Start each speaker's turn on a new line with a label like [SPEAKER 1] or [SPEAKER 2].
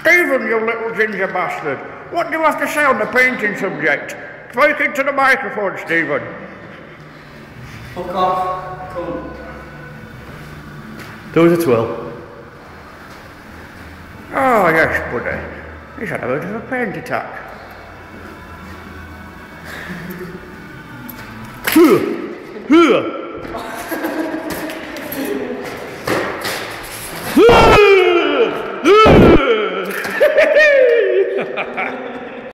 [SPEAKER 1] Stephen, you little ginger bastard, what do you have to say on the painting subject? Speak into the microphone, Stephen.
[SPEAKER 2] Fuck off. Come.
[SPEAKER 3] Do as it will.
[SPEAKER 1] Oh, yes, buddy. He's had a bit of a paint attack.
[SPEAKER 3] Ha ha ha!